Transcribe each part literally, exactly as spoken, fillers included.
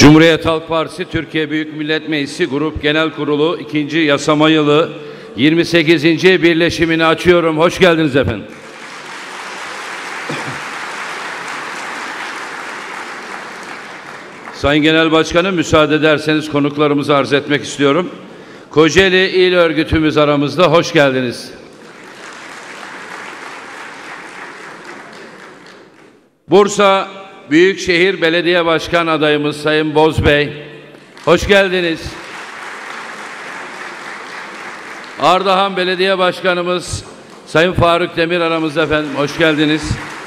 Cumhuriyet Halk Partisi Türkiye Büyük Millet Meclisi Grup Genel Kurulu ikinci Yasama Yılı yirmi sekizinci birleşimini açıyorum. Hoş geldiniz efendim. Sayın Genel Başkanım, müsaade ederseniz konuklarımızı arz etmek istiyorum. Kocaeli İl Örgütümüz aramızda, hoş geldiniz. Bursa Büyükşehir Belediye Başkan adayımız Sayın Boz Bey, hoş geldiniz. Ardahan Belediye Başkanımız Sayın Faruk Demir aramızda efendim, hoş geldiniz.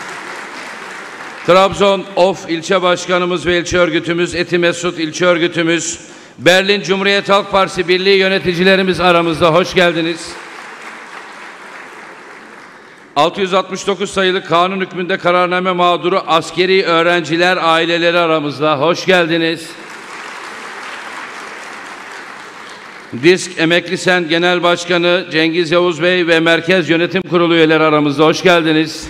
Trabzon Of İlçe Başkanımız ve İlçe Örgütümüz, Etimesut İlçe Örgütümüz, Berlin Cumhuriyet Halk Partisi Birliği yöneticilerimiz aramızda, hoş geldiniz. altı yüz altmış dokuz sayılı kanun hükmünde kararname mağduru askeri öğrenciler aileleri aramızda, hoş geldiniz. Disk Emekli Sen Genel Başkanı Cengiz Yavuz Bey ve Merkez Yönetim Kurulu üyeleri aramızda, hoş geldiniz.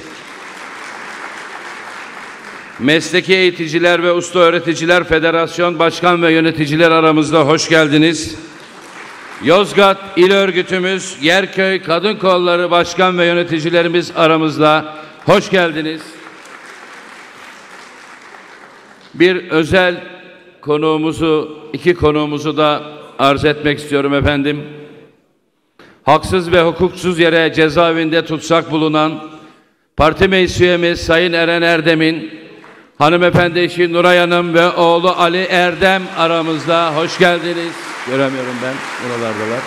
Mesleki Eğiticiler ve Usta Öğreticiler Federasyon Başkan ve Yöneticiler aramızda, hoş geldiniz. Yozgat İl Örgütümüz, Yerköy Kadın Kolları Başkan ve Yöneticilerimiz aramızda, hoş geldiniz. Bir özel konuğumuzu, iki konuğumuzu da arz etmek istiyorum efendim. Haksız ve hukuksuz yere cezaevinde tutsak bulunan parti meclis üyemiz Sayın Eren Erdem'in hanımefendi eşi Nuray Hanım ve oğlu Ali Erdem aramızda, hoş geldiniz. Göremiyorum ben, buralardalar.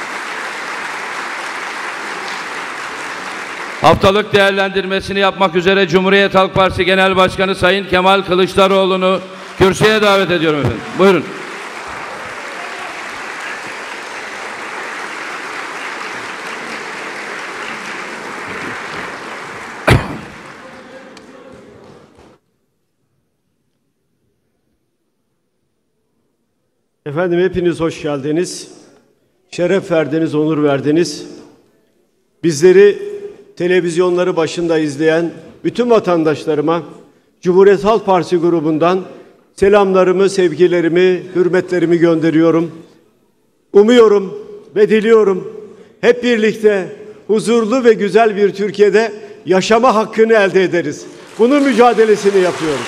Haftalık değerlendirmesini yapmak üzere Cumhuriyet Halk Partisi Genel Başkanı Sayın Kemal Kılıçdaroğlu'nu kürsüye davet ediyorum efendim. Buyurun. Efendim hepiniz hoş geldiniz. Şeref verdiniz, onur verdiniz. Bizleri televizyonları başında izleyen bütün vatandaşlarıma Cumhuriyet Halk Partisi grubundan selamlarımı, sevgilerimi, hürmetlerimi gönderiyorum. Umuyorum ve diliyorum hep birlikte huzurlu ve güzel bir Türkiye'de yaşama hakkını elde ederiz. Bunun mücadelesini yapıyoruz.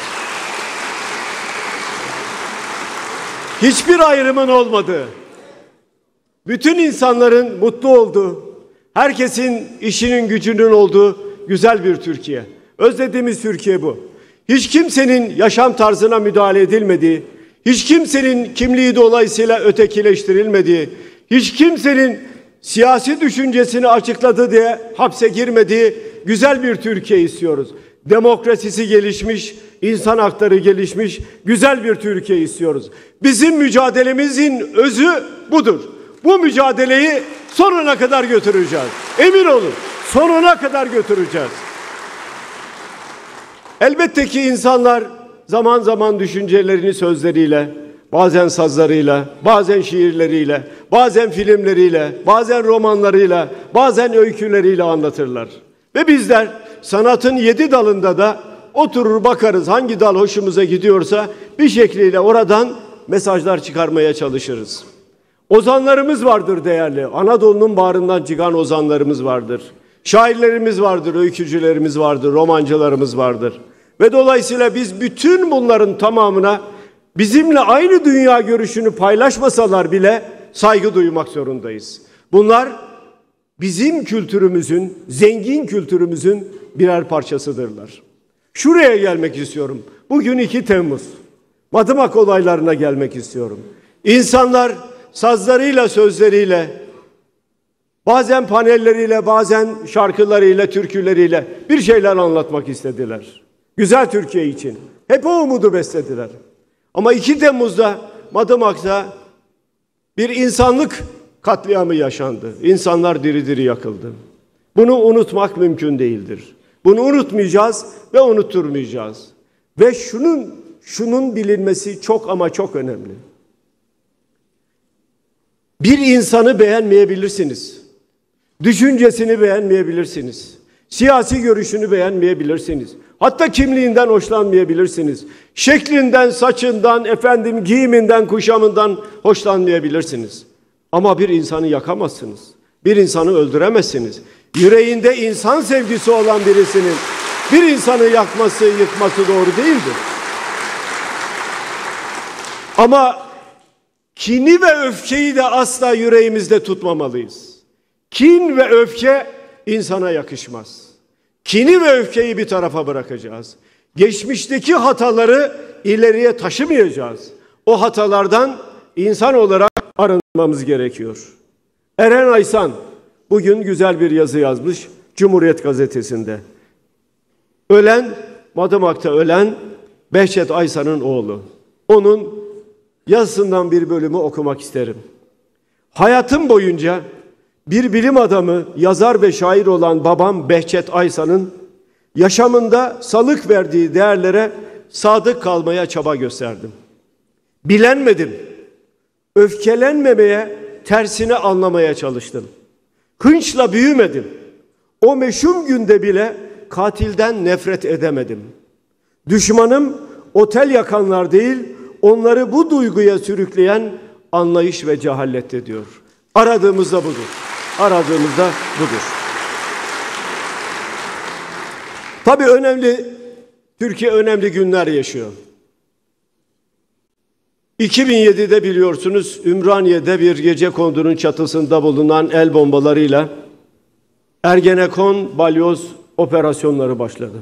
Hiçbir ayrımın olmadığı, bütün insanların mutlu olduğu, herkesin işinin gücünün olduğu güzel bir Türkiye. Özlediğimiz Türkiye bu. Hiç kimsenin yaşam tarzına müdahale edilmediği, hiç kimsenin kimliği dolayısıyla ötekileştirilmediği, hiç kimsenin siyasi düşüncesini açıkladı diye hapse girmediği güzel bir Türkiye istiyoruz. Demokrasisi gelişmiş, insan hakları gelişmiş, güzel bir Türkiye istiyoruz. Bizim mücadelemizin özü budur. Bu mücadeleyi sonuna kadar götüreceğiz. Emin olun, sonuna kadar götüreceğiz. Elbette ki insanlar zaman zaman düşüncelerini sözleriyle, bazen sazlarıyla, bazen şiirleriyle, bazen filmleriyle, bazen romanlarıyla, bazen öyküleriyle anlatırlar. Ve bizler sanatın yedi dalında da oturur bakarız, hangi dal hoşumuza gidiyorsa bir şekliyle oradan mesajlar çıkarmaya çalışırız. Ozanlarımız vardır değerli. Anadolu'nun bağrından çıkan ozanlarımız vardır. Şairlerimiz vardır, öykücülerimiz vardır, romancılarımız vardır. Ve dolayısıyla biz bütün bunların tamamına bizimle aynı dünya görüşünü paylaşmasalar bile saygı duymak zorundayız. Bunlar bizim kültürümüzün, zengin kültürümüzün birer parçasıdırlar. Şuraya gelmek istiyorum. Bugün iki Temmuz. Madımak olaylarına gelmek istiyorum. İnsanlar sazlarıyla, sözleriyle, bazen panelleriyle, bazen şarkılarıyla, türküleriyle bir şeyler anlatmak istediler. Güzel Türkiye için. Hep o umudu beslediler. Ama iki Temmuz'da Madımak'ta bir insanlık katliamı yaşandı. İnsanlar diri diri yakıldı. Bunu unutmak mümkün değildir. Bunu unutmayacağız ve unutturmayacağız. Ve şunun şunun bilinmesi çok ama çok önemli. Bir insanı beğenmeyebilirsiniz. Düşüncesini beğenmeyebilirsiniz. Siyasi görüşünü beğenmeyebilirsiniz. Hatta kimliğinden hoşlanmayabilirsiniz. Şeklinden, saçından, efendim giyiminden, kuşamından hoşlanmayabilirsiniz. Ama bir insanı yakamazsınız. Bir insanı öldüremezsiniz. Yüreğinde insan sevgisi olan birisinin bir insanı yakması, yıkması doğru değildir. Ama kini ve öfkeyi de asla yüreğimizde tutmamalıyız. Kin ve öfke insana yakışmaz. Kini ve öfkeyi bir tarafa bırakacağız. Geçmişteki hataları ileriye taşımayacağız. O hatalardan insan olarak arınmamız gerekiyor. Eren Aysan bugün güzel bir yazı yazmış Cumhuriyet Gazetesi'nde. Ölen, Madımak'ta ölen Behçet Aysan'ın oğlu. Onun yazısından bir bölümü okumak isterim. Hayatım boyunca bir bilim adamı, yazar ve şair olan babam Behçet Aysan'ın yaşamında salık verdiği değerlere sadık kalmaya çaba gösterdim. Bilenmedim, öfkelenmemeye, tersini anlamaya çalıştım. Hınçla büyümedim. O meşhum günde bile katilden nefret edemedim. Düşmanım otel yakanlar değil, onları bu duyguya sürükleyen anlayış ve cehalet diyor. Aradığımız da budur. Aradığımız da budur. Tabii önemli, Türkiye önemli günler yaşıyor. iki bin yedide biliyorsunuz Ümraniye'de bir gecekondunun çatısında bulunan el bombalarıyla Ergenekon balyoz operasyonları başladı.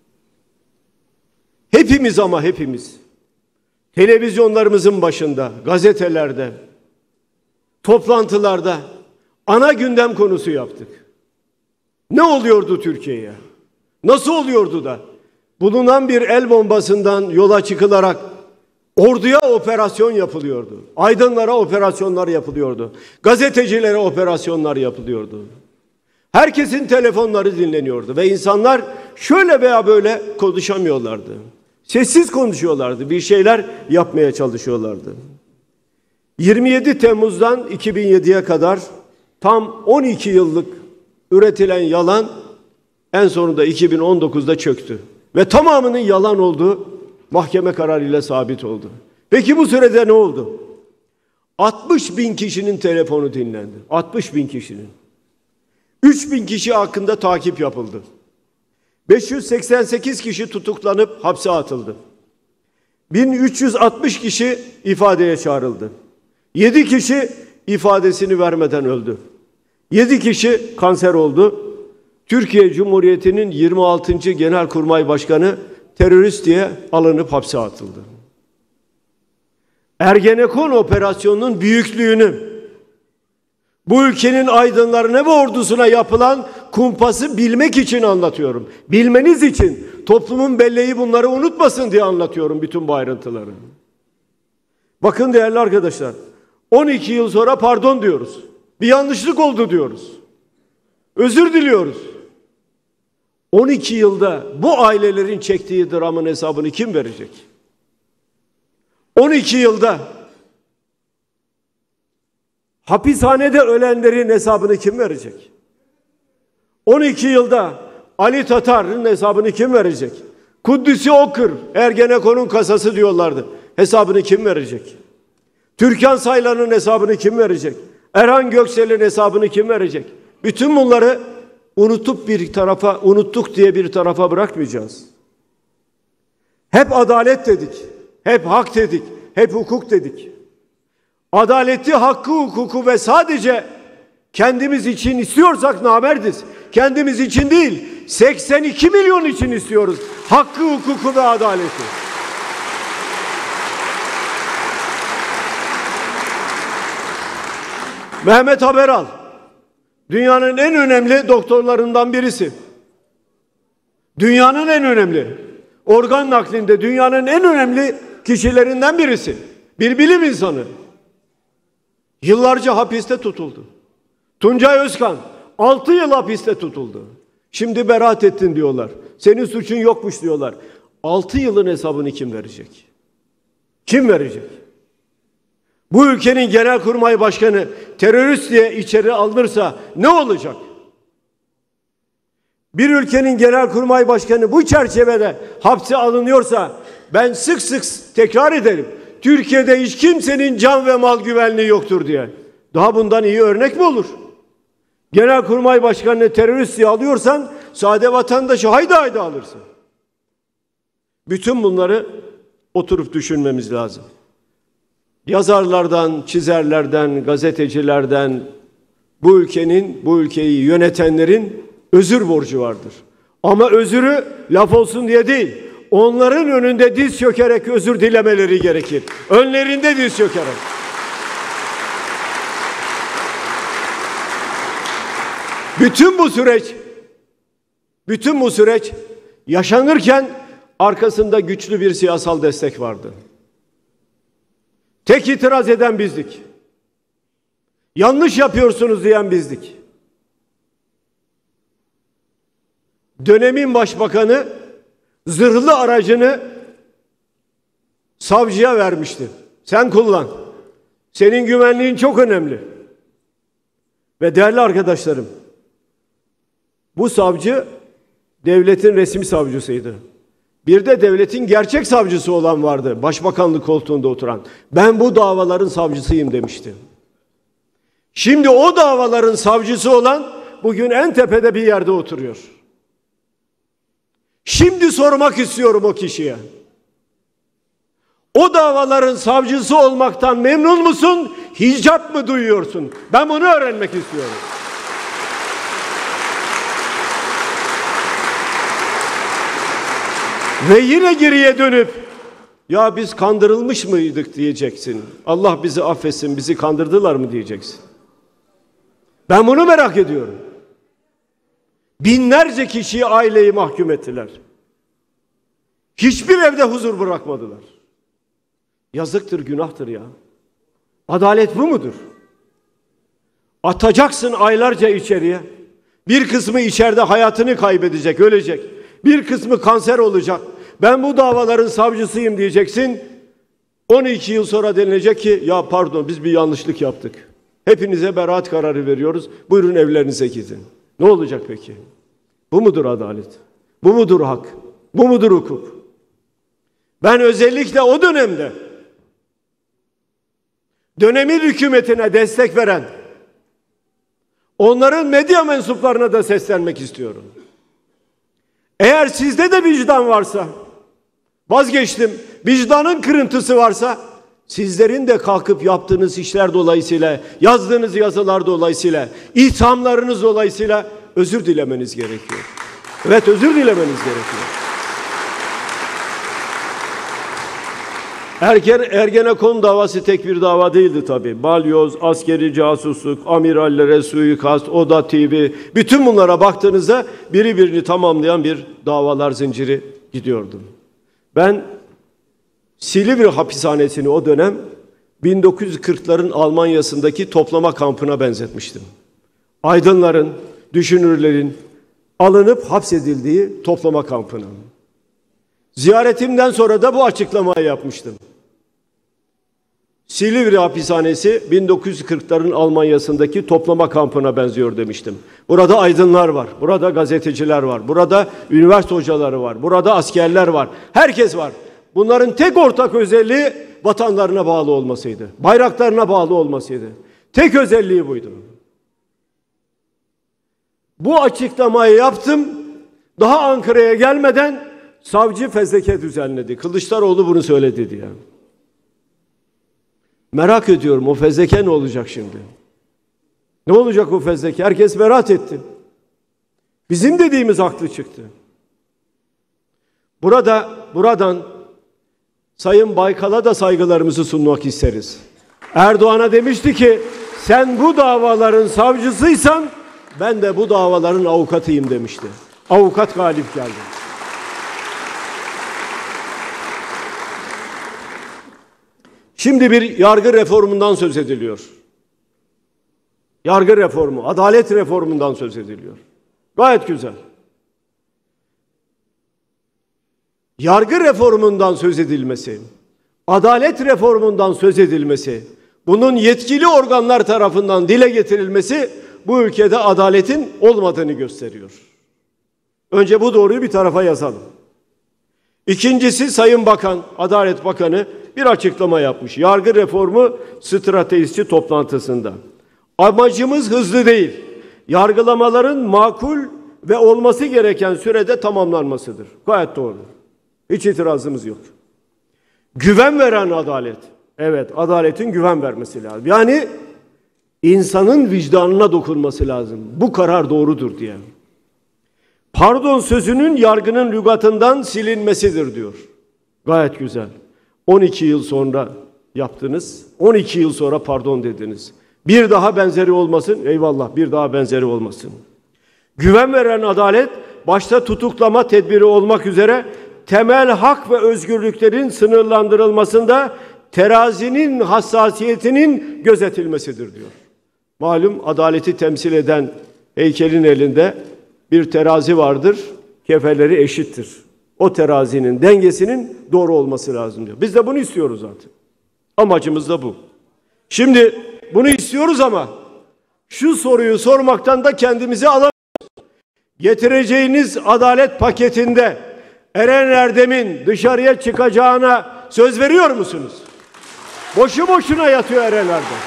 Hepimiz ama hepimiz televizyonlarımızın başında, gazetelerde, toplantılarda ana gündem konusu yaptık. Ne oluyordu Türkiye'ye? Nasıl oluyordu da bulunan bir el bombasından yola çıkılarak orduya operasyon yapılıyordu. Aydınlara operasyonlar yapılıyordu. Gazetecilere operasyonlar yapılıyordu. Herkesin telefonları dinleniyordu ve insanlar şöyle veya böyle konuşamıyorlardı. Sessiz konuşuyorlardı. Bir şeyler yapmaya çalışıyorlardı. yirmi yedi Temmuz'dan iki bin yediye kadar tam on iki yıllık üretilen yalan en sonunda iki bin on dokuzda çöktü. Ve tamamının yalan olduğu mahkeme kararıyla sabit oldu. Peki bu sürede ne oldu? altmış bin kişinin telefonu dinlendi. altmış bin kişinin. üç bin kişi hakkında takip yapıldı. beş yüz seksen sekiz kişi tutuklanıp hapse atıldı. bin üç yüz altmış kişi ifadeye çağrıldı. yedi kişi ifadesini vermeden öldü. yedi kişi kanser oldu. Türkiye Cumhuriyeti'nin yirmi altıncı Genelkurmay Başkanı terörist diye alınıp hapse atıldı. Ergenekon operasyonunun büyüklüğünü, bu ülkenin aydınlarına ve ordusuna yapılan kumpası bilmek için anlatıyorum. Bilmeniz için, toplumun belleği bunları unutmasın diye anlatıyorum bütün bu ayrıntıları. Bakın değerli arkadaşlar, on iki yıl sonra pardon diyoruz. Bir yanlışlık oldu diyoruz. Özür diliyoruz. on iki yılda bu ailelerin çektiği dramın hesabını kim verecek? on iki yılda hapishanede ölenlerin hesabını kim verecek? on iki yılda Ali Tatar'ın hesabını kim verecek? Kudüs'ü Okur, Ergenekon'un kasası diyorlardı. Hesabını kim verecek? Türkan Saylan'ın hesabını kim verecek? Erhan Göksel'in hesabını kim verecek? Bütün bunları unutup bir tarafa, unuttuk diye bir tarafa bırakmayacağız. Hep adalet dedik, hep hak dedik, hep hukuk dedik. Adaleti, hakkı, hukuku ve sadece kendimiz için istiyorsak namerdiz. Kendimiz için değil, seksen iki milyon için istiyoruz hakkı, hukuku ve adaleti. Mehmet Haberal, dünyanın en önemli doktorlarından birisi. Dünyanın en önemli, organ naklinde dünyanın en önemli kişilerinden birisi. Bir bilim insanı. Yıllarca hapiste tutuldu. Tuncay Özkan altı yıl hapiste tutuldu. Şimdi beraat ettin diyorlar. Senin suçun yokmuş diyorlar. altı yılın hesabını kim verecek? Kim verecek? Bu ülkenin Genelkurmay Başkanı terörist diye içeri alınırsa ne olacak? bir ülkenin genelkurmay başkanı bu çerçevede hapse alınıyorsa, ben sık sık tekrar ederim, Türkiye'de hiç kimsenin can ve mal güvenliği yoktur diye. Daha bundan iyi örnek mi olur? Genelkurmay başkanını terörist diye alıyorsan, sade vatandaşı haydi haydi alırsın. Bütün bunları oturup düşünmemiz lazım. Yazarlardan, çizerlerden, gazetecilerden, bu ülkenin, bu ülkeyi yönetenlerin özür borcu vardır. Ama özürü laf olsun diye değil, onların önünde diz çökerek özür dilemeleri gerekir. Önlerinde diz çökerek. Bütün bu süreç, bütün bu süreç yaşanırken arkasında güçlü bir siyasal destek vardı. Tek itiraz eden bizdik. Yanlış yapıyorsunuz diyen bizdik. Dönemin başbakanı zırhlı aracını savcıya vermişti. Sen kullan. Senin güvenliğin çok önemli. Ve değerli arkadaşlarım, bu savcı devletin resmi savcısıydı. Bir de devletin gerçek savcısı olan vardı, başbakanlık koltuğunda oturan. Ben bu davaların savcısıyım demişti. Şimdi o davaların savcısı olan bugün en tepede bir yerde oturuyor. Şimdi sormak istiyorum o kişiye. O davaların savcısı olmaktan memnun musun? Hicap mı duyuyorsun? Ben bunu öğrenmek istiyorum. Ve yine geriye dönüp ya biz kandırılmış mıydık diyeceksin. Allah bizi affetsin, bizi kandırdılar mı diyeceksin. Ben bunu merak ediyorum. Binlerce kişiyi, aileyi mahkum ettiler. Hiçbir evde huzur bırakmadılar. Yazıktır, günahtır ya. Adalet bu mudur? Atacaksın aylarca içeriye. Bir kısmı içeride hayatını kaybedecek, ölecek. Bir kısmı kanser olacak. Ben bu davaların savcısıyım diyeceksin. on iki yıl sonra denilecek ki ya pardon biz bir yanlışlık yaptık. Hepinize beraat kararı veriyoruz. Buyurun evlerinize gidin. Ne olacak peki? Bu mudur adalet? Bu mudur hak? Bu mudur hukuk? Ben özellikle o dönemde dönemin hükümetine destek veren onların medya mensuplarına da seslenmek istiyorum. Eğer sizde de vicdan varsa, vazgeçtim, vicdanın kırıntısı varsa, sizlerin de kalkıp yaptığınız işler dolayısıyla, yazdığınız yazılar dolayısıyla, ithamlarınız dolayısıyla özür dilemeniz gerekiyor. Evet, özür dilemeniz gerekiyor. Ergen, Ergenekon davası tek bir dava değildi tabii. Balyoz, askeri casusluk, amirallere suikast, Oda T V, bütün bunlara baktığınızda biri birini tamamlayan bir davalar zinciri gidiyordu. Ben Silivri hapishanesini o dönem bin dokuz yüz kırkların Almanya'sındaki toplama kampına benzetmiştim. Aydınların, düşünürlerin alınıp hapsedildiği toplama kampına. Ziyaretimden sonra da bu açıklamayı yapmıştım. Silivri hapishanesi bin dokuz yüz kırkların Almanya'sındaki toplama kampına benziyor demiştim. Burada aydınlar var, burada gazeteciler var, burada üniversite hocaları var, burada askerler var, herkes var. Bunların tek ortak özelliği vatanlarına bağlı olmasıydı, bayraklarına bağlı olmasıydı. Tek özelliği buydu. Bu açıklamayı yaptım, daha Ankara'ya gelmeden savcı fezleke düzenledi. Kılıçdaroğlu bunu söyledi diye. Merak ediyorum o fezleke ne olacak şimdi? Ne olacak o fezleke? Herkes merak etti. Bizim dediğimiz haklı çıktı. Burada, buradan Sayın Baykal'a da saygılarımızı sunmak isteriz. Erdoğan'a demişti ki sen bu davaların savcısıysan ben de bu davaların avukatıyım demişti. Avukat galip geldi. Şimdi bir yargı reformundan söz ediliyor. Yargı reformu, adalet reformundan söz ediliyor. Gayet güzel. Yargı reformundan söz edilmesi, adalet reformundan söz edilmesi, bunun yetkili organlar tarafından dile getirilmesi bu ülkede adaletin olmadığını gösteriyor. Önce bu doğruyu bir tarafa yazalım. İkincisi, Sayın Bakan, Adalet Bakanı bir açıklama yapmış. Yargı reformu stratejisi toplantısında. Amacımız hızlı değil, yargılamaların makul ve olması gereken sürede tamamlanmasıdır. Gayet doğru. Hiç itirazımız yok. Güven veren adalet. Evet, adaletin güven vermesi lazım. Yani insanın vicdanına dokunması lazım. Bu karar doğrudur diye. Pardon sözünün yargının lügatından silinmesidir diyor. Gayet güzel. on iki yıl sonra yaptınız. on iki yıl sonra pardon dediniz. Bir daha benzeri olmasın. Eyvallah, bir daha benzeri olmasın. Güven veren adalet, başta tutuklama tedbiri olmak üzere temel hak ve özgürlüklerin sınırlandırılmasında terazinin hassasiyetinin gözetilmesidir diyor. Malum adaleti temsil eden heykelin elinde bir terazi vardır, kefeleri eşittir. O terazinin dengesinin doğru olması lazım diyor. Biz de bunu istiyoruz zaten. Amacımız da bu. Şimdi bunu istiyoruz ama şu soruyu sormaktan da kendimizi alamıyoruz. Getireceğiniz adalet paketinde Eren Erdem'in dışarıya çıkacağına söz veriyor musunuz? Boşu boşuna yatıyor Eren Erdem.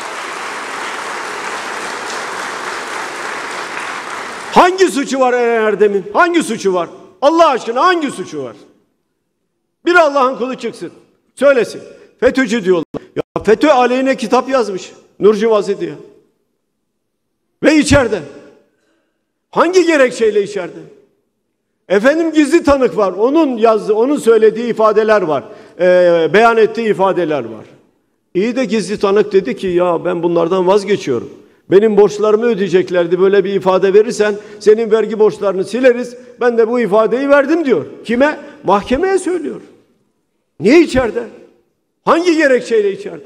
Hangi suçu var Eren Erdem'in? Hangi suçu var? Allah aşkına hangi suçu var? Bir Allah'ın kulu çıksın, söylesin. FETÖ'cü diyorlar. Ya FETÖ aleyhine kitap yazmış. Nurcu Vazi diye. Ve içeride. Hangi gerekçeyle içeride? Efendim gizli tanık var. Onun yazdığı, onun söylediği ifadeler var. Ee, beyan ettiği ifadeler var. İyi de gizli tanık dedi ki ya ben bunlardan vazgeçiyorum. Benim borçlarımı ödeyeceklerdi. Böyle bir ifade verirsen senin vergi borçlarını sileriz. Ben de bu ifadeyi verdim diyor. Kime? Mahkemeye söylüyor. Niye içeride? Hangi gerekçeyle içeride?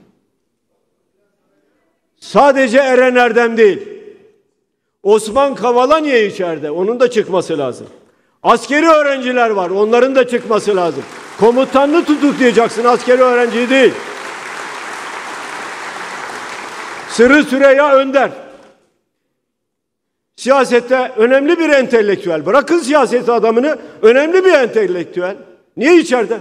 Sadece Eren Erdem değil. Osman Kavala niye içeride? Onun da çıkması lazım. Askeri öğrenciler var. Onların da çıkması lazım. Komutanını tutuklayacaksın. Askeri öğrenciyi değil. Sırrı Süreyya Önder. Siyasette önemli bir entelektüel. Bırakın siyaset adamını, önemli bir entelektüel. Niye içeride?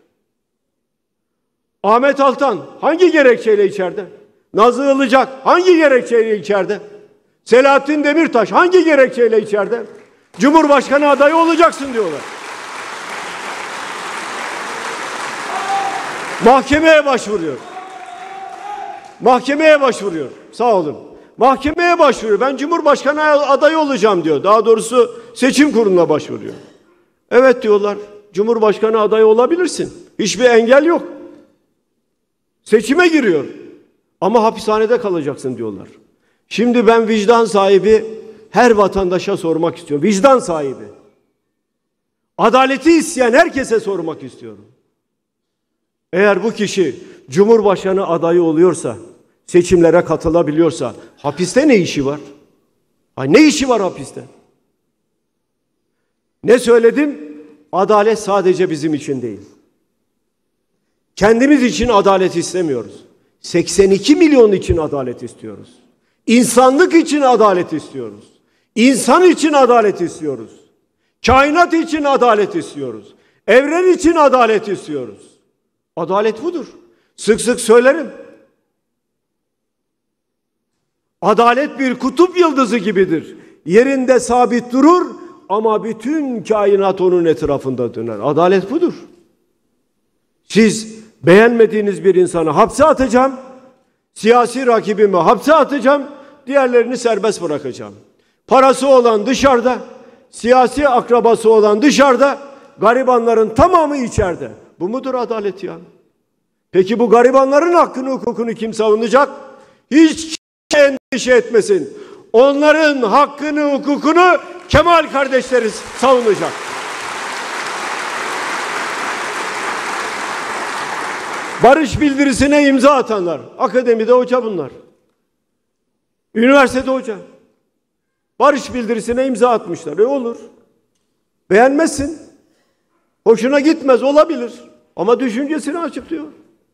Ahmet Altan hangi gerekçeyle içeride? Nazlı Ilıcak hangi gerekçeyle içeride? Selahattin Demirtaş hangi gerekçeyle içeride? Cumhurbaşkanı adayı olacaksın diyorlar. Mahkemeye başvuruyor. Mahkemeye başvuruyor. Sağ olun. Mahkemeye başvuruyor. Ben Cumhurbaşkanı adayı olacağım diyor. Daha doğrusu seçim kuruluna başvuruyor. Evet diyorlar. Cumhurbaşkanı adayı olabilirsin. Hiçbir engel yok. Seçime giriyor. Ama hapishanede kalacaksın diyorlar. Şimdi ben vicdan sahibi her vatandaşa sormak istiyorum. Vicdan sahibi. Adaleti isteyen herkese sormak istiyorum. Eğer bu kişi Cumhurbaşkanı adayı oluyorsa, seçimlere katılabiliyorsa, hapiste ne işi var? Ay ne işi var hapiste? Ne söyledim? Adalet sadece bizim için değil. Kendimiz için adalet istemiyoruz. seksen iki milyon için adalet istiyoruz. İnsanlık için adalet istiyoruz. İnsan için adalet istiyoruz. Kainat için adalet istiyoruz. Evren için adalet istiyoruz. Adalet budur. Sık sık söylerim. Adalet bir kutup yıldızı gibidir. Yerinde sabit durur ama bütün kainat onun etrafında döner. Adalet budur. Siz beğenmediğiniz bir insanı hapse atacağım, siyasi rakibimi hapse atacağım, diğerlerini serbest bırakacağım. Parası olan dışarıda, siyasi akrabası olan dışarıda, garibanların tamamı içeride. Bu mudur adalet ya? Peki bu garibanların hakkını, hukukunu kim savunacak? Hiç endişe etmesin. Onların hakkını, hukukunu Kemal kardeşleri savunacak. Barış bildirisine imza atanlar, akademide hoca bunlar. Üniversitede hoca. Barış bildirisine imza atmışlar. E olur. Beğenmezsin. Hoşuna gitmez olabilir. Ama düşüncesini açıklıyor.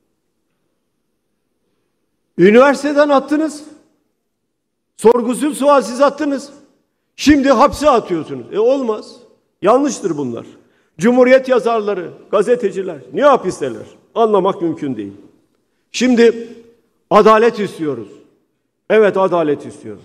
Üniversiteden attınız. Sorgusuz sualsiz attınız. Şimdi hapse atıyorsunuz. E olmaz. Yanlıştır bunlar. Cumhuriyet yazarları, gazeteciler niye hapisteler? Anlamak mümkün değil. Şimdi adalet istiyoruz. Evet, adalet istiyoruz.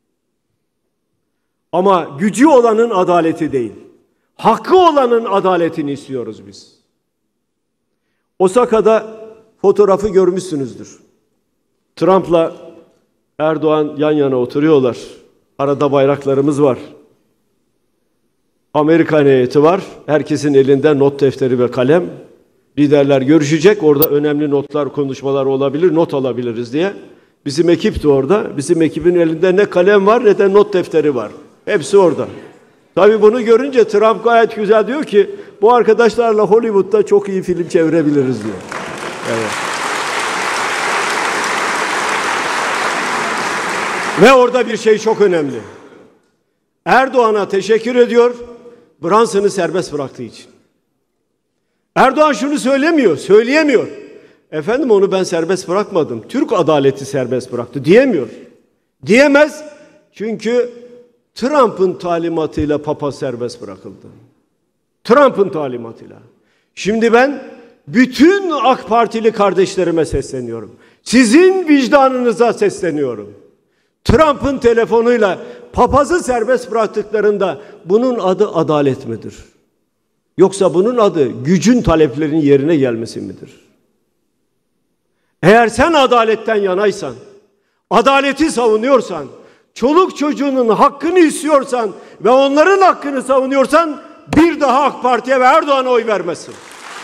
Ama gücü olanın adaleti değil, hakkı olanın adaletini istiyoruz biz. Osaka'da fotoğrafı görmüşsünüzdür. Trump'la Erdoğan yan yana oturuyorlar. Arada bayraklarımız var. Amerikan heyeti var. Herkesin elinde not defteri ve kalem. Liderler görüşecek. Orada önemli notlar, konuşmalar olabilir. Not alabiliriz diye. Bizim ekip de orada. Bizim ekibin elinde ne kalem var ne de not defteri var. Hepsi orada. Tabii bunu görünce Trump gayet güzel diyor ki bu arkadaşlarla Hollywood'da çok iyi film çevirebiliriz diyor. Evet. Ve orada bir şey çok önemli. Erdoğan'a teşekkür ediyor, Brunson'ı serbest bıraktığı için. Erdoğan şunu söylemiyor, söyleyemiyor. Efendim onu ben serbest bırakmadım, Türk adaleti serbest bıraktı diyemiyor. Diyemez çünkü Trump'ın talimatıyla Papa serbest bırakıldı. Trump'ın talimatıyla. Şimdi ben bütün AK Partili kardeşlerime sesleniyorum. Sizin vicdanınıza sesleniyorum. Trump'ın telefonuyla papazı serbest bıraktıklarında bunun adı adalet midir? Yoksa bunun adı gücün taleplerinin yerine gelmesi midir? Eğer sen adaletten yanaysan, adaleti savunuyorsan, çoluk çocuğunun hakkını istiyorsan ve onların hakkını savunuyorsan bir daha AK Parti'ye ve Erdoğan'a oy vermezsin.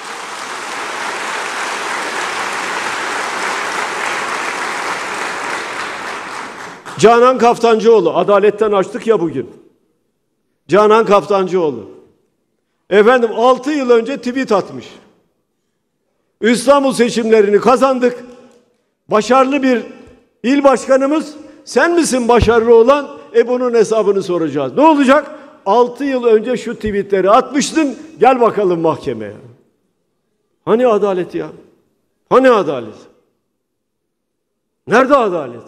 Canan Kaftancıoğlu, adaletten açtık ya bugün. Canan Kaftancıoğlu. Efendim altı yıl önce tweet atmış. İstanbul seçimlerini kazandık. Başarılı bir il başkanımız. Sen misin başarılı olan? E bunun hesabını soracağız. Ne olacak? altı yıl önce şu tweetleri atmıştın. Gel bakalım mahkemeye. Hani adalet ya? Hani adalet? Nerede adalet?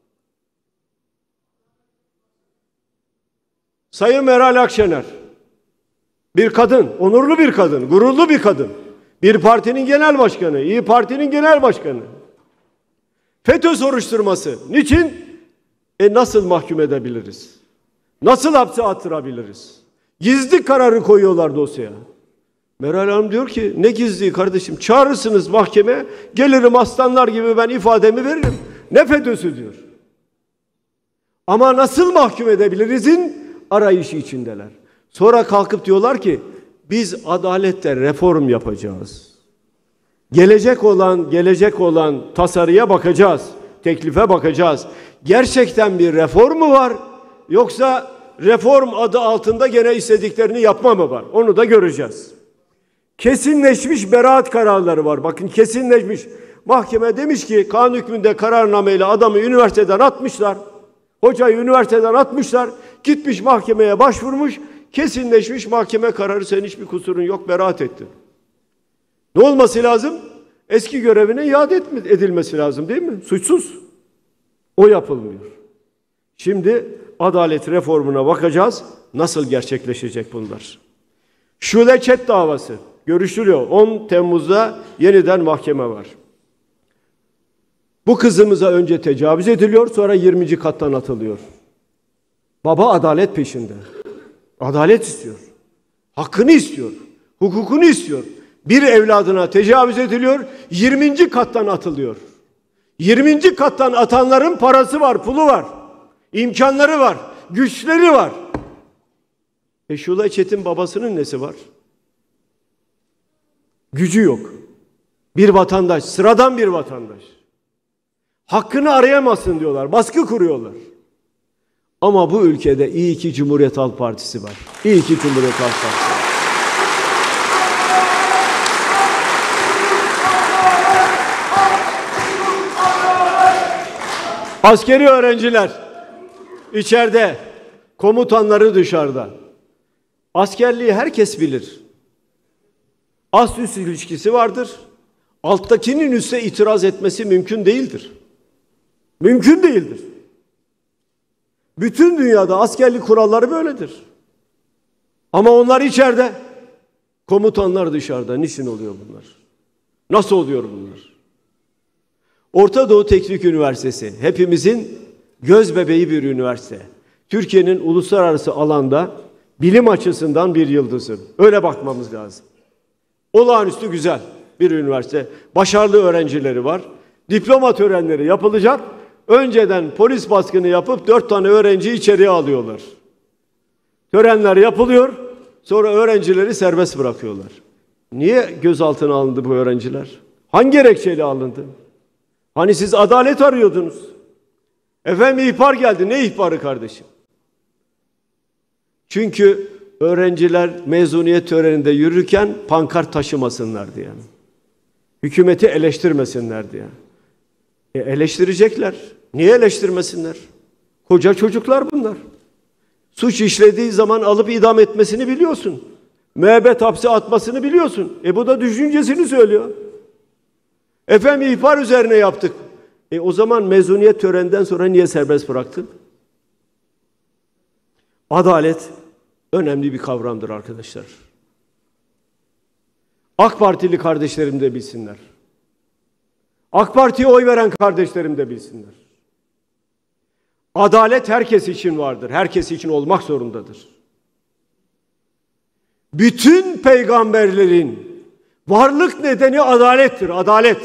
Sayın Meral Akşener, bir kadın, onurlu bir kadın, gururlu bir kadın, bir partinin genel başkanı, İyi Parti'nin genel başkanı. FETÖ soruşturması. Niçin? E nasıl mahkum edebiliriz? Nasıl hapse attırabiliriz? Gizli kararı koyuyorlar dosyaya. Meral Hanım diyor ki ne gizli kardeşim, çağırırsınız mahkemeye, gelirim aslanlar gibi ben ifademi veririm. Ne FETÖ'sü diyor. Ama nasıl mahkum edebilirizin arayışı içindeler. Sonra kalkıp diyorlar ki biz adalette reform yapacağız. Gelecek olan, gelecek olan tasarıya bakacağız. Teklife bakacağız. Gerçekten bir reform mu var? Yoksa reform adı altında gene istediklerini yapma mı var? Onu da göreceğiz. Kesinleşmiş beraat kararları var. Bakın kesinleşmiş. Mahkeme demiş ki kanun hükmünde kararnameyle adamı üniversiteden atmışlar. Hocayı üniversiteden atmışlar. Gitmiş mahkemeye başvurmuş. Kesinleşmiş mahkeme kararı, senin hiçbir kusurun yok, beraat ettin. Ne olması lazım? Eski görevine iade edilmesi lazım değil mi? Suçsuz. O yapılmıyor. Şimdi adalet reformuna bakacağız. Nasıl gerçekleşecek bunlar? Şule Çet davası görüşülüyor. on Temmuz'da yeniden mahkeme var. Bu kızımıza önce tecavüz ediliyor, sonra yirminci kattan atılıyor. Baba adalet peşinde. Adalet istiyor. Hakkını istiyor. Hukukunu istiyor. Bir evladına tecavüz ediliyor, yirminci kattan atılıyor. yirminci kattan atanların parası var, pulu var. İmkanları var, güçleri var. E Şule Çet'in babasının nesi var? Gücü yok. Bir vatandaş, sıradan bir vatandaş. Hakkını arayamazsın diyorlar, baskı kuruyorlar. Ama bu ülkede iyi ki Cumhuriyet Halk Partisi var. İyi ki Cumhuriyet Halk Partisi var. Askeri öğrenciler içeride, komutanları dışarıda. Askerliği herkes bilir. Ast-üst ilişkisi vardır. Alttakinin üste itiraz etmesi mümkün değildir. Mümkün değildir. Bütün dünyada askerlik kuralları böyledir. Ama onlar içeride, komutanlar dışarıda. Niçin oluyor bunlar? Nasıl oluyor bunlar? Orta Doğu Teknik Üniversitesi hepimizin göz bebeği bir üniversite. Türkiye'nin uluslararası alanda bilim açısından bir yıldızı. Öyle bakmamız lazım. Olağanüstü güzel bir üniversite. Başarılı öğrencileri var. Diploma törenleri yapılacak. Önceden polis baskını yapıp dört tane öğrenciyi içeriye alıyorlar. Törenler yapılıyor. Sonra öğrencileri serbest bırakıyorlar. Niye gözaltına alındı bu öğrenciler? Hangi gerekçeyle alındı? Hani siz adalet arıyordunuz. Efendim ihbar geldi. Ne ihbarı kardeşim? Çünkü öğrenciler mezuniyet töreninde yürürken pankart taşımasınlar diye. Hükümeti eleştirmesinler diye. E eleştirecekler. Niye eleştirmesinler? Koca çocuklar bunlar. Suç işlediği zaman alıp idam etmesini biliyorsun. Müebbet hapse atmasını biliyorsun. E bu da düşüncesini söylüyor. Efendim ihbar üzerine yaptık. E o zaman mezuniyet töreninden sonra niye serbest bıraktın? Adalet önemli bir kavramdır arkadaşlar. AK Partili kardeşlerim de bilsinler. AK Parti'ye oy veren kardeşlerim de bilsinler. Adalet herkes için vardır. Herkes için olmak zorundadır. Bütün peygamberlerin varlık nedeni adalettir. Adalet.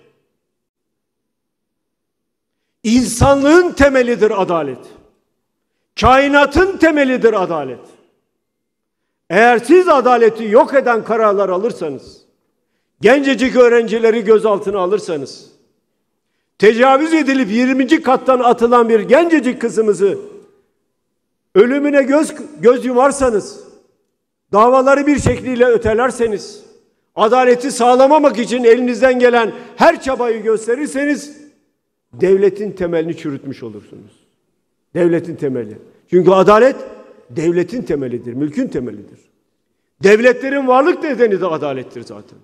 İnsanlığın temelidir adalet. Kainatın temelidir adalet. Eğer siz adaleti yok eden kararlar alırsanız, gencecik öğrencileri gözaltına alırsanız, tecavüz edilip yirminci kattan atılan bir gencecik kızımızı ölümüne göz, göz yumarsanız, davaları bir şekliyle ötelerseniz, adaleti sağlamamak için elinizden gelen her çabayı gösterirseniz, devletin temelini çürütmüş olursunuz. Devletin temeli. Çünkü adalet devletin temelidir, mülkün temelidir. Devletlerin varlık nedeni de adalettir zaten.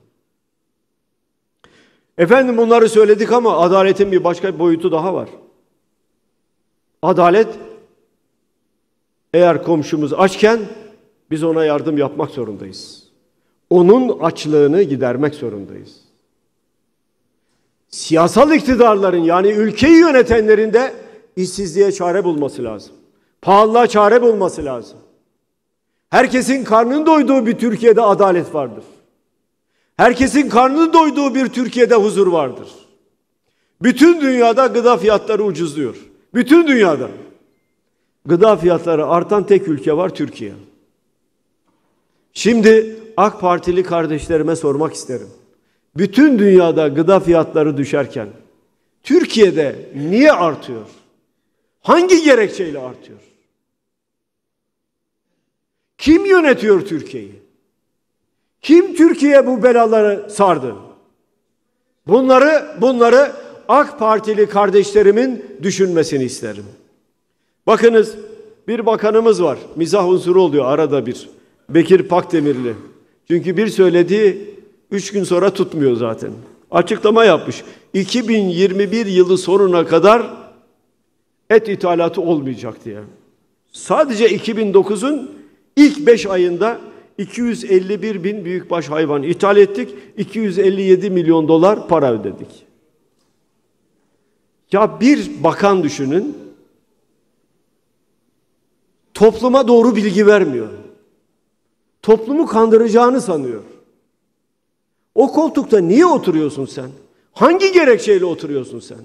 Efendim bunları söyledik ama adaletin bir başka bir boyutu daha var. Adalet, eğer komşumuz açken biz ona yardım yapmak zorundayız. Onun açlığını gidermek zorundayız. Siyasal iktidarların, yani ülkeyi yönetenlerin de işsizliğe çare bulması lazım. Pahalılığa çare bulması lazım. Herkesin karnının doyduğu bir Türkiye'de adalet vardır. Herkesin karnının doyduğu bir Türkiye'de huzur vardır. Bütün dünyada gıda fiyatları ucuzluyor. Bütün dünyada. Gıda fiyatları artan tek ülke var, Türkiye. Şimdi AK Partili kardeşlerime sormak isterim. Bütün dünyada gıda fiyatları düşerken Türkiye'de niye artıyor? Hangi gerekçeyle artıyor? Kim yönetiyor Türkiye'yi? Kim Türkiye'ye bu belaları sardı? Bunları, bunları AK Partili kardeşlerimin düşünmesini isterim. Bakınız, bir bakanımız var. Mizah unsuru oluyor arada bir. Bekir Pakdemirli. Çünkü bir söylediği üç gün sonra tutmuyor zaten. Açıklama yapmış. iki bin yirmi bir yılı sonuna kadar et ithalatı olmayacak diye. Sadece iki bin dokuzun ilk beş ayında iki yüz elli bir bin büyükbaş hayvan ithal ettik. iki yüz elli yedi milyon dolar para ödedik. Ya bir bakan düşünün, topluma doğru bilgi vermiyor. Toplumu kandıracağını sanıyor. O koltukta niye oturuyorsun sen? Hangi gerekçeyle oturuyorsun sen?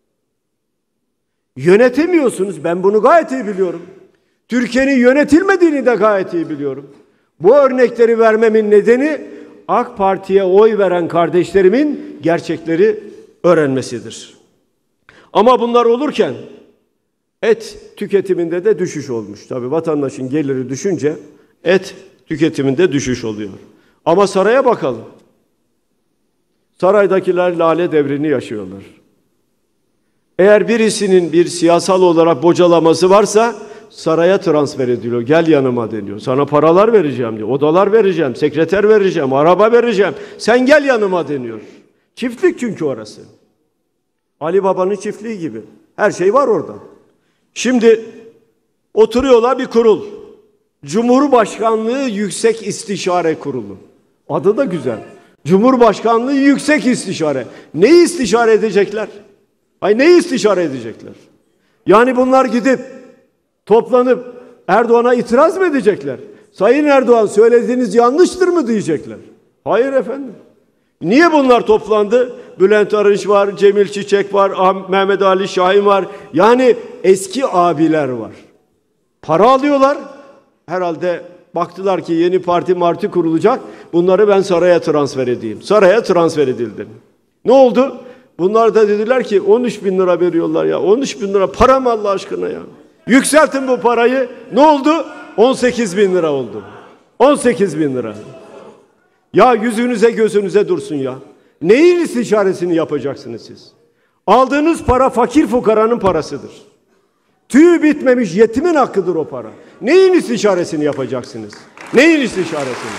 Yönetemiyorsunuz. Ben bunu gayet iyi biliyorum. Türkiye'nin yönetilmediğini de gayet iyi biliyorum. Bu örnekleri vermemin nedeni AK Parti'ye oy veren kardeşlerimin gerçekleri öğrenmesidir. Ama bunlar olurken et tüketiminde de düşüş olmuş. Tabii vatandaşın geliri düşünce et tüketiminde düşüş oluyor. Ama saraya bakalım. Saraydakiler lale devrini yaşıyorlar. Eğer birisinin bir siyasal olarak bocalaması varsa saraya transfer ediliyor. Gel yanıma deniyor. Sana paralar vereceğim diyor. Odalar vereceğim, sekreter vereceğim, araba vereceğim. Sen gel yanıma deniyor. Çiftlik çünkü orası. Ali Baba'nın çiftliği gibi. Her şey var orada. Şimdi oturuyorlar bir kurul. Cumhurbaşkanlığı Yüksek İstişare Kurulu. Adı da güzel. Cumhurbaşkanlığı Yüksek İstişare. Neyi istişare edecekler? Ay neyi istişare edecekler? Yani bunlar gidip toplanıp Erdoğan'a itiraz mı edecekler? Sayın Erdoğan söylediğiniz yanlıştır mı diyecekler? Hayır efendim. Niye bunlar toplandı? Bülent Arınç var, Cemil Çiçek var, Mehmet Ali Şahin var. Yani eski abiler var. Para alıyorlar. Herhalde baktılar ki yeni parti marti kurulacak. Bunları ben saraya transfer edeyim. Saraya transfer edildi. Ne oldu? Bunlar da dediler ki on üç bin lira veriyorlar ya. on üç bin lira para mı Allah aşkına ya? Yükseltin bu parayı. Ne oldu? on sekiz bin lira oldu. on sekiz bin lira. Ya yüzünüze gözünüze dursun ya. Neyin istişaresini yapacaksınız siz? Aldığınız para fakir fukaranın parasıdır. Tüyü bitmemiş yetimin hakkıdır o para. Neyin istişaresini yapacaksınız? Neyin istişaresini?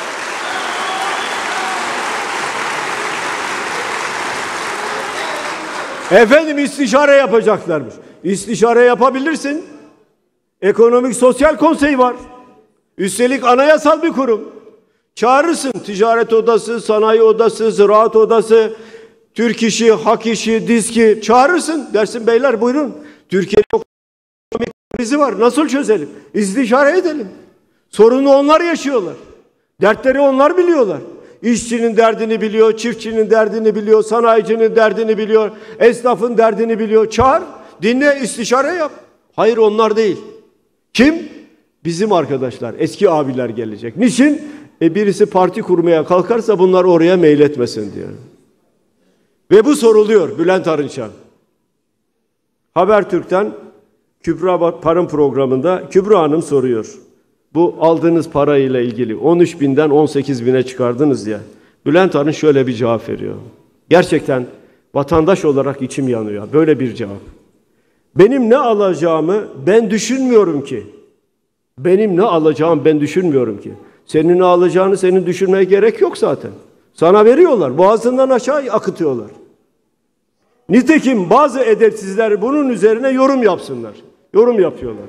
Efendim istişare yapacaklarmış. İstişare yapabilirsin. Ekonomik Sosyal Konsey var. Üstelik anayasal bir kurum. Çağırırsın ticaret odası, sanayi odası, ziraat odası, Türk işi, hak işi, diski çağırırsın. Dersin beyler buyurun. Türkiye'de ekonomik krizi var. Nasıl çözelim? İstişare edelim. Sorunu onlar yaşıyorlar. Dertleri onlar biliyorlar. İşçinin derdini biliyor, çiftçinin derdini biliyor, sanayicinin derdini biliyor, esnafın derdini biliyor. Çağır, dinle, istişare yap. Hayır onlar değil. Kim? Bizim arkadaşlar, eski abiler gelecek. Niçin? E birisi parti kurmaya kalkarsa bunlar oraya meyletmesin diyor. Ve bu soruluyor Bülent Arınç'a. Habertürk'ten Kübra Par'ın programında Kübra Hanım soruyor. Bu aldığınız parayla ilgili on üç binden on sekiz bine çıkardınız ya. Bülent Arınç şöyle bir cevap veriyor. Gerçekten vatandaş olarak içim yanıyor. Böyle bir cevap. Benim ne alacağımı ben düşünmüyorum ki. Benim ne alacağımı ben düşünmüyorum ki. Senin ne alacağını senin düşünmeye gerek yok zaten. Sana veriyorlar. Boğazından aşağı akıtıyorlar. Nitekim bazı edepsizler bunun üzerine yorum yapsınlar. Yorum yapıyorlar.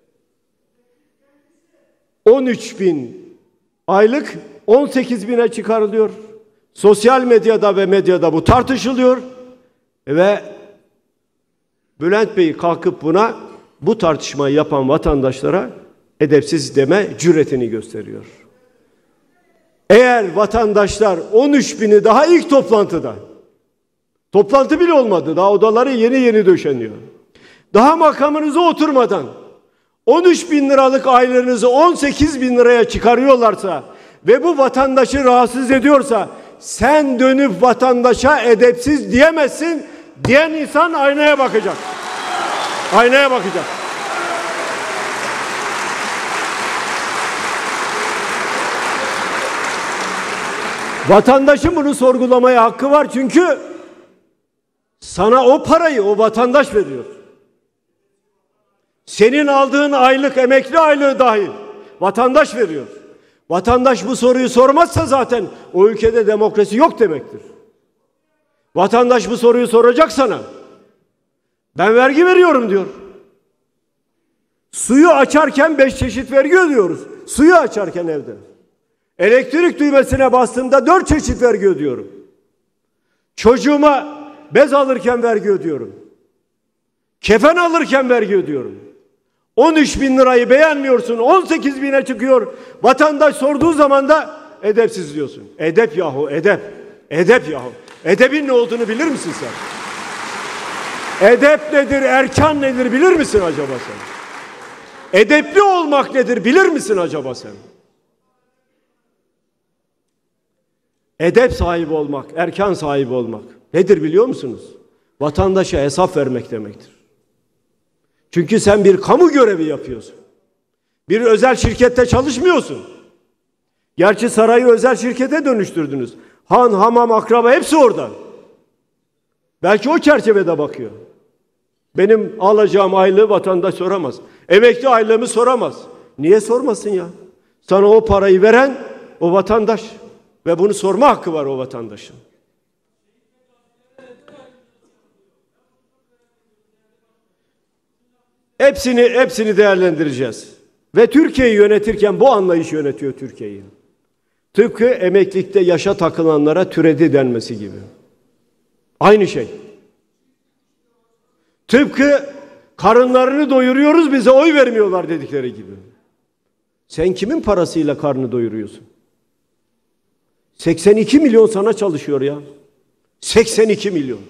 on üç bin aylık on sekiz bine çıkarılıyor. Sosyal medyada ve medyada bu tartışılıyor. Ve Bülent Bey kalkıp buna bu tartışmayı yapan vatandaşlara edepsiz deme cüretini gösteriyor. Eğer vatandaşlar on üç bini daha ilk toplantıda, toplantı bile olmadı, daha odaları yeni yeni döşeniyor. Daha makamınıza oturmadan on üç bin liralık aylığınızı on sekiz bin liraya çıkarıyorlarsa ve bu vatandaşı rahatsız ediyorsa sen dönüp vatandaşa edepsiz diyemezsin. Diyen insan aynaya bakacak. Aynaya bakacak. Vatandaşın bunu sorgulamaya hakkı var çünkü sana o parayı o vatandaş veriyor. Senin aldığın aylık, emekli aylığı dahil vatandaş veriyor. Vatandaş bu soruyu sormazsa zaten o ülkede demokrasi yok demektir. Vatandaş bu soruyu soracak sana. Ben vergi veriyorum diyor. Suyu açarken beş çeşit vergi ödüyoruz. Suyu açarken evde. Elektrik düğmesine bastığımda dört çeşit vergi ödüyorum. Çocuğuma bez alırken vergi ödüyorum. Kefen alırken vergi ödüyorum. on üç bin lirayı beğenmiyorsun, on sekiz bine çıkıyor. Vatandaş sorduğu zaman da edepsiz diyorsun. Edep yahu, edep. Edep yahu. Edebin ne olduğunu bilir misin sen? Edep nedir, erkan nedir bilir misin acaba sen? Edepli olmak nedir bilir misin acaba sen? Edep sahibi olmak, erkan sahibi olmak nedir biliyor musunuz? Vatandaşa hesap vermek demektir. Çünkü sen bir kamu görevi yapıyorsun. Bir özel şirkette çalışmıyorsun. Gerçi sarayı özel şirkete dönüştürdünüz. Han, hamam, akraba hepsi orada. Belki o çerçevede bakıyor. Benim alacağım aylığı vatandaş soramaz. Emekli aylığımı soramaz. Niye sormasın ya? Sana o parayı veren o vatandaş. Ve bunu sorma hakkı var o vatandaşın. Hepsini hepsini değerlendireceğiz. Ve Türkiye'yi yönetirken bu anlayış yönetiyor Türkiye'yi. Tıpkı emeklilikte yaşa takılanlara türedi denmesi gibi. Aynı şey. Tıpkı karınlarını doyuruyoruz, bize oy vermiyorlar dedikleri gibi. Sen kimin parasıyla karnını doyuruyorsun? seksen iki milyon sana çalışıyor ya. seksen iki milyon.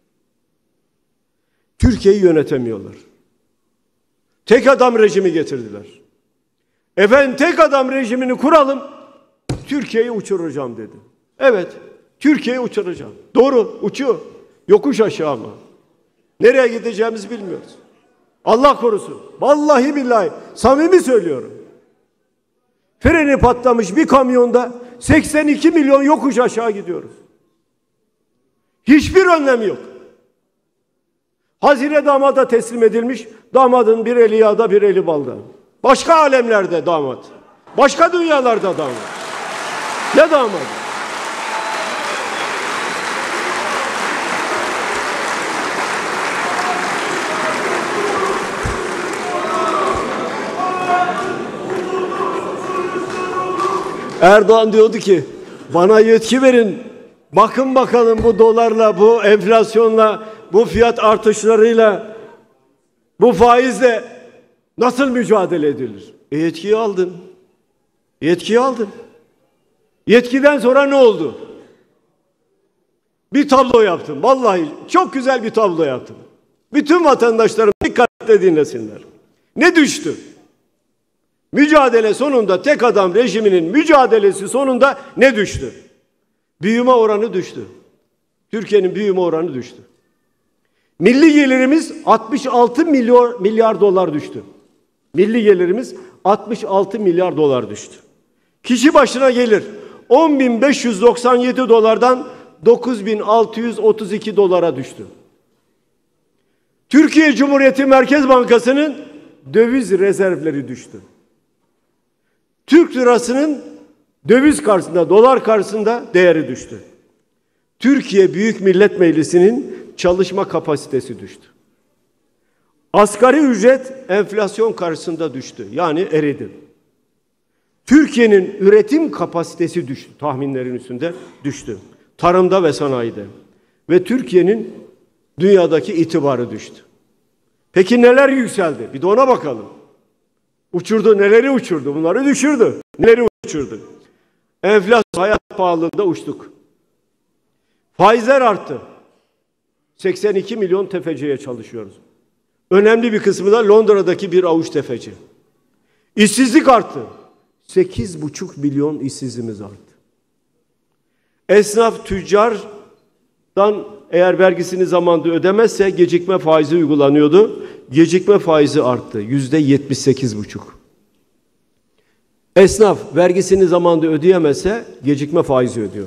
Türkiye'yi yönetemiyorlar. Tek adam rejimi getirdiler. Efendim tek adam rejimini kuralım, Türkiye'yi uçuracağım dedi. Evet, Türkiye'yi uçuracağım. Doğru, uçuyor. Yokuş aşağı ama. Nereye gideceğimizi bilmiyoruz. Allah korusun. Vallahi billahi, samimi söylüyorum. Freni patlamış bir kamyonda seksen iki milyon yokuş aşağı gidiyoruz. Hiçbir önlem yok. Hazine damada teslim edilmiş. Damadın bir eli yağda bir eli balda. Başka alemlerde damat. Başka dünyalarda damat. Ne damat? Erdoğan diyordu ki bana yetki verin. Bakın bakalım bu dolarla, bu enflasyonla, bu fiyat artışlarıyla, bu faizle nasıl mücadele edilir? E yetkiyi aldın. Yetkiyi aldın. Yetkiden sonra ne oldu? Bir tablo yaptım. Vallahi çok güzel bir tablo yaptım. Bütün vatandaşlarım dikkatle dinlesinler. Ne düştü? Mücadele sonunda, tek adam rejiminin mücadelesi sonunda ne düştü? Büyüme oranı düştü. Türkiye'nin büyüme oranı düştü. Milli gelirimiz altmış altı milyar, milyar dolar düştü. Milli gelirimiz altmış altı milyar dolar düştü. Kişi başına gelir on bin beş yüz doksan yedi dolardan dokuz bin altı yüz otuz iki dolara düştü. Türkiye Cumhuriyeti Merkez Bankası'nın döviz rezervleri düştü. Türk lirasının döviz karşısında, dolar karşısında değeri düştü. Türkiye Büyük Millet Meclisi'nin çalışma kapasitesi düştü. Asgari ücret enflasyon karşısında düştü. Yani eridi. Türkiye'nin üretim kapasitesi düştü. Tahminlerin üstünde düştü. Tarımda ve sanayide. Ve Türkiye'nin dünyadaki itibarı düştü. Peki neler yükseldi? Bir de ona bakalım. Uçurdu, neleri uçurdu? Bunları düşürdü. Neleri uçurdu? Enflasyon, hayat pahalılığında uçtuk. Faizler arttı. seksen iki milyon tefeciye çalışıyoruz. Önemli bir kısmı da Londra'daki bir avuç tefeci. İşsizlik arttı. sekiz buçuk milyon işsizimiz arttı. Esnaf tüccardan eğer vergisini zamanında ödemezse gecikme faizi uygulanıyordu. Gecikme faizi arttı. Yüzde yetmiş sekiz buçuk. Esnaf vergisini zamanında ödeyemezse gecikme faizi ödüyor.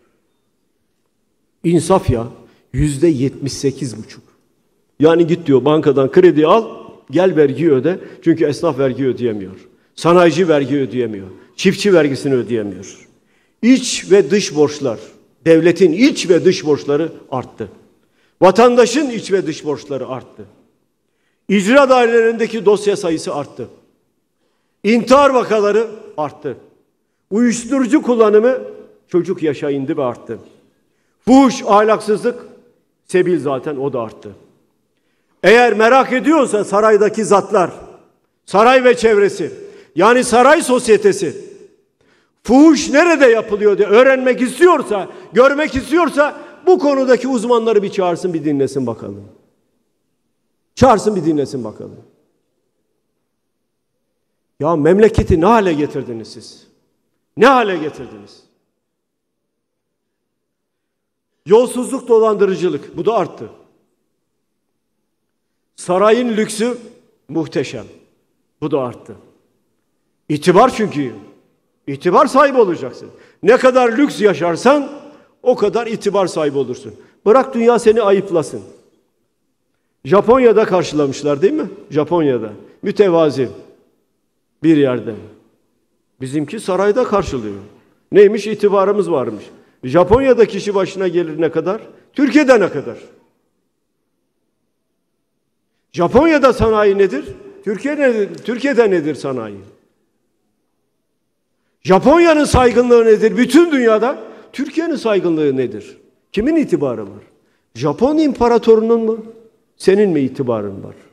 İnsaf ya. Yüzde yetmiş sekiz buçuk. Yani git diyor bankadan kredi al, gel vergiyi öde. Çünkü esnaf vergi ödeyemiyor. Sanayici vergi ödeyemiyor. Çiftçi vergisini ödeyemiyor. İç ve dış borçlar, devletin iç ve dış borçları arttı. Vatandaşın iç ve dış borçları arttı. İcra dairelerindeki dosya sayısı arttı. İntihar vakaları arttı. Uyuşturucu kullanımı çocuk yaşa indi ve arttı. Fuhuş, ahlaksızlık, sebil zaten o da arttı. Eğer merak ediyorsa saraydaki zatlar, saray ve çevresi, yani saray sosyetesi, fuhuş nerede yapılıyor diye öğrenmek istiyorsa, görmek istiyorsa bu konudaki uzmanları bir çağırsın, bir dinlesin bakalım. Çağırsın bir dinlesin bakalım. Ya memleketi ne hale getirdiniz siz? Ne hale getirdiniz? Yolsuzluk, dolandırıcılık, bu da arttı. Sarayın lüksü muhteşem. Bu da arttı. İtibar çünkü. İtibar sahibi olacaksın. Ne kadar lüks yaşarsan o kadar itibar sahibi olursun. Bırak dünya seni ayıplasın. Japonya'da karşılamışlar değil mi? Japonya'da. Mütevazi bir yerde. Bizimki sarayda karşılıyor. Neymiş? İtibarımız varmış. Japonya'da kişi başına gelir ne kadar? Türkiye'de ne kadar? Japonya'da sanayi nedir? Türkiye nedir? Türkiye'de nedir sanayi? Japonya'nın saygınlığı nedir? Bütün dünyada Türkiye'nin saygınlığı nedir? Kimin itibarı var? Japon imparatorunun mu? Senin mi itibarın var?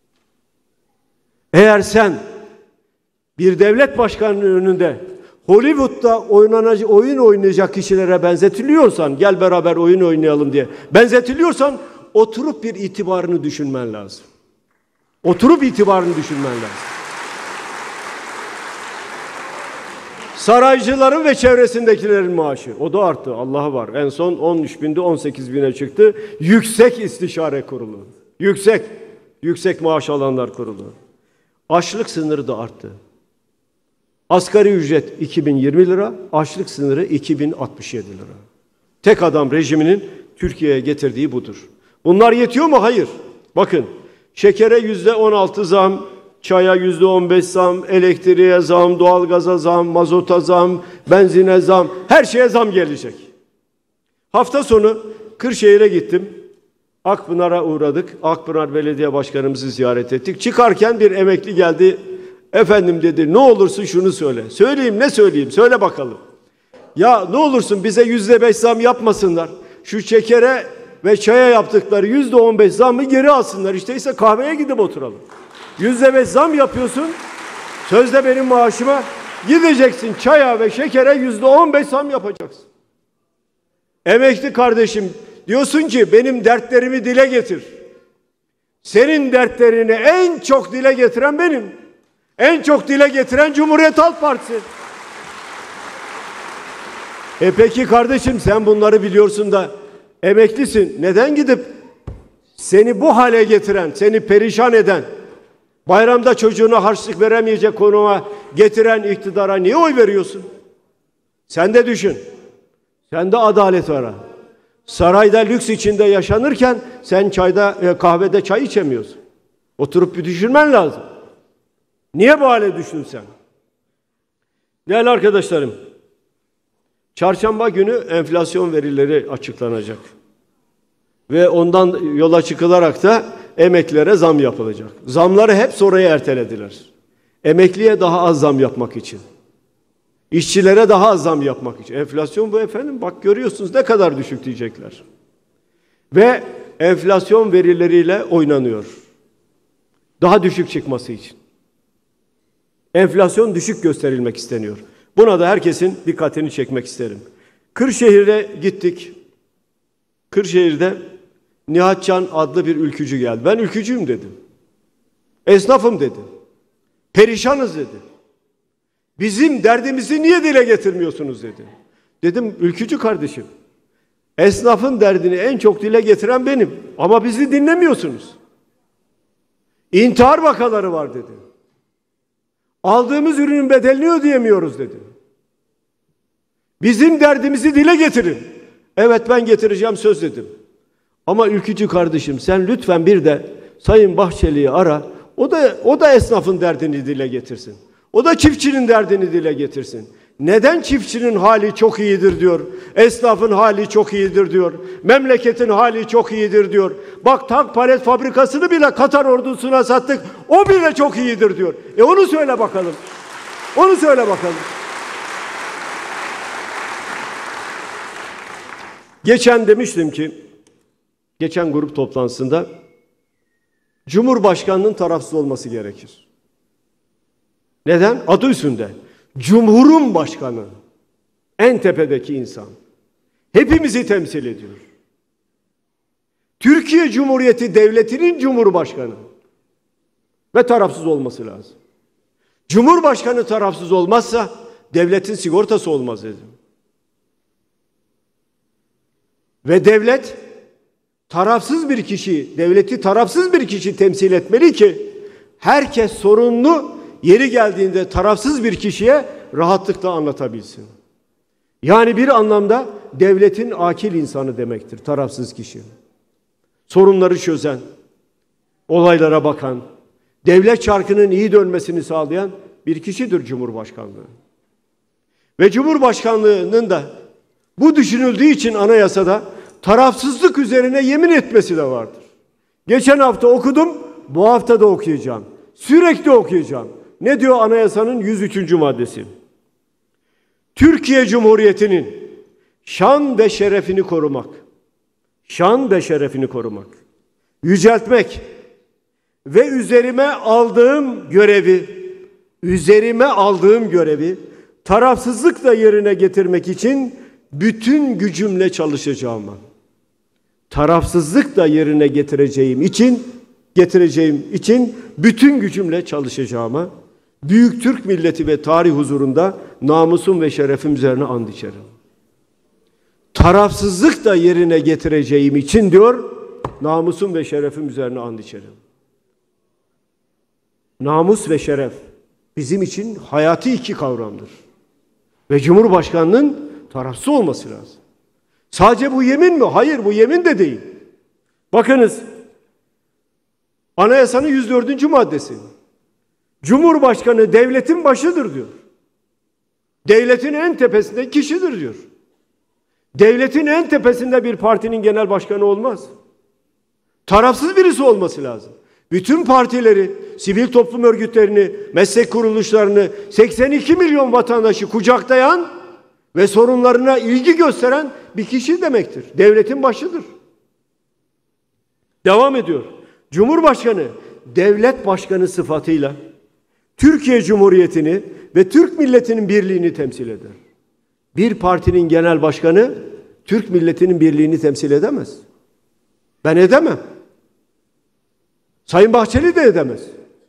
Eğer sen bir devlet başkanının önünde Hollywood'da oynanacak, oyun oynayacak kişilere benzetiliyorsan, gel beraber oyun oynayalım diye benzetiliyorsan, oturup bir itibarını düşünmen lazım. Oturup itibarını düşünmen lazım. Saraycıların ve çevresindekilerin maaşı, o da arttı. Allah'a var. En son on üç binde on sekiz bine çıktı. Yüksek İstişare Kurulu. Yüksek, yüksek maaş alanlar kurulu. Açlık sınırı da arttı. Asgari ücret iki bin yirmi lira, açlık sınırı iki bin altmış yedi lira. Tek adam rejiminin Türkiye'ye getirdiği budur. Bunlar yetiyor mu? Hayır. Bakın, şekere yüzde on altı zam, çaya yüzde on beş zam, elektriğe zam, doğalgaza zam, mazota zam, benzine zam, her şeye zam gelecek. Hafta sonu Kırşehir'e gittim. Akpınar'a uğradık. Akpınar Belediye Başkanımızı ziyaret ettik. Çıkarken bir emekli geldi. Efendim dedi, ne olursun şunu söyle. Söyleyeyim, ne söyleyeyim? Söyle bakalım. Ya ne olursun bize yüzde beş zam yapmasınlar. Şu şekere ve çaya yaptıkları yüzde on beş zammı geri alsınlar. İşte ise kahveye gidip oturalım. Yüzde beş zam yapıyorsun. Sözde benim maaşıma gideceksin, çaya ve şekere yüzde on beş zam yapacaksın. Emekli kardeşim, diyorsun ki benim dertlerimi dile getir. Senin dertlerini en çok dile getiren benim. En çok dile getiren Cumhuriyet Halk Partisi. E peki kardeşim, sen bunları biliyorsun da emeklisin. Neden gidip seni bu hale getiren, seni perişan eden, bayramda çocuğuna harçlık veremeyecek konuma getiren iktidara niye oy veriyorsun? Sen de düşün. Sen de adalet ara. Sarayda lüks içinde yaşanırken sen çayda, kahvede çay içemiyorsun. Oturup bir düşünmen lazım. Niye bu hale düştün sen? Değerli arkadaşlarım, çarşamba günü enflasyon verileri açıklanacak. Ve ondan yola çıkılarak da emeklilere zam yapılacak. Zamları hep sonraya ertelediler. Emekliye daha az zam yapmak için. İşçilere daha az zam yapmak için. Enflasyon bu efendim. Bak görüyorsunuz ne kadar düşük diyecekler. Ve enflasyon verileriyle oynanıyor. Daha düşük çıkması için. Enflasyon düşük gösterilmek isteniyor. Buna da herkesin dikkatini çekmek isterim. Kırşehir'e gittik. Kırşehir'de Nihatcan adlı bir ülkücü geldi. Ben ülkücüyüm dedim. Esnafım dedi. Perişanız dedi. Bizim derdimizi niye dile getirmiyorsunuz dedi. Dedim ülkücü kardeşim, esnafın derdini en çok dile getiren benim. Ama bizi dinlemiyorsunuz. İntihar vakaları var dedi. Aldığımız ürünün bedelini ödeyemiyoruz dedi. Bizim derdimizi dile getirin. Evet, ben getireceğim söz dedim. Ama ülkücü kardeşim, sen lütfen bir de Sayın Bahçeli'yi ara. O da o da esnafın derdini dile getirsin. O da çiftçinin derdini dile getirsin. Neden çiftçinin hali çok iyidir diyor. Esnafın hali çok iyidir diyor. Memleketin hali çok iyidir diyor. Bak, tank palet fabrikasını bile Katar ordusuna sattık. O bile çok iyidir diyor. E onu söyle bakalım. Onu söyle bakalım. Geçen demiştim ki, geçen grup toplantısında Cumhurbaşkanının tarafsız olması gerekir. Neden? Adı üstünde. Cumhurun başkanı. En tepedeki insan. Hepimizi temsil ediyor. Türkiye Cumhuriyeti Devleti'nin Cumhurbaşkanı. Ve tarafsız olması lazım. Cumhurbaşkanı tarafsız olmazsa devletin sigortası olmaz dedim. Ve devlet tarafsız bir kişi, devleti tarafsız bir kişi temsil etmeli ki herkes sorunlu, yeri geldiğinde tarafsız bir kişiye rahatlıkla anlatabilsin. Yani bir anlamda devletin akil insanı demektir tarafsız kişi. Sorunları çözen, olaylara bakan, devlet çarkının iyi dönmesini sağlayan bir kişidir Cumhurbaşkanlığı. Ve Cumhurbaşkanlığının da bu düşünüldüğü için anayasada tarafsızlık üzerine yemin etmesi de vardır. Geçen hafta okudum, bu hafta da okuyacağım. Sürekli okuyacağım. Ne diyor anayasanın yüz üçüncü maddesi? Türkiye Cumhuriyeti'nin şan ve şerefini korumak, şan ve şerefini korumak, yüceltmek ve üzerime aldığım görevi, üzerime aldığım görevi tarafsızlıkla yerine getirmek için bütün gücümle çalışacağıma, tarafsızlıkla yerine getireceğim için, getireceğim için bütün gücümle çalışacağıma, büyük Türk milleti ve tarih huzurunda namusum ve şerefim üzerine and içerim. Tarafsızlıkla yerine getireceğim için diyor, namusum ve şerefim üzerine and içerim. Namus ve şeref bizim için hayati iki kavramdır. Ve Cumhurbaşkanının tarafsız olması lazım. Sadece bu yemin mi? Hayır, bu yemin de değil. Bakınız, anayasanın yüz dördüncü maddesi. Cumhurbaşkanı devletin başıdır diyor. Devletin en tepesinde kişidir diyor. Devletin en tepesinde bir partinin genel başkanı olmaz. Tarafsız birisi olması lazım. Bütün partileri, sivil toplum örgütlerini, meslek kuruluşlarını, seksen iki milyon vatandaşı kucaklayan ve sorunlarına ilgi gösteren bir kişi demektir. Devletin başıdır. Devam ediyor. Cumhurbaşkanı, devlet başkanı sıfatıyla Türkiye Cumhuriyeti'ni ve Türk milletinin birliğini temsil eder. Bir partinin genel başkanı Türk milletinin birliğini temsil edemez. Ben edemem. Sayın Bahçeli de edemez.